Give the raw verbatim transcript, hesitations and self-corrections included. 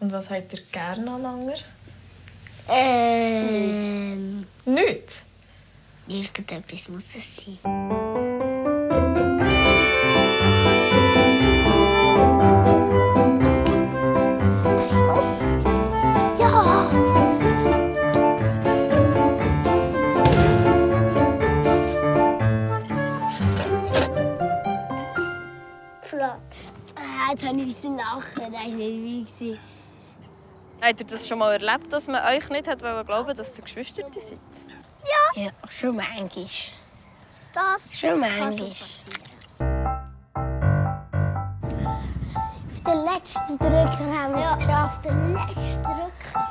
Und was habt ihr gerne aneinander? Ähm... Nichts? Irgendetwas muss es sein. Oh. Ja! Platz. Ah, jetzt habe ich lachen, das war nicht wie. Habt ihr das schon mal erlebt, dass man euch nicht hat glauben, dass ihr Geschwister seid? Ja. Ja, schon manchmal. Das schon manchmal. Auf den letzten Drücker haben wir es geschafft. Den letzten Drücker.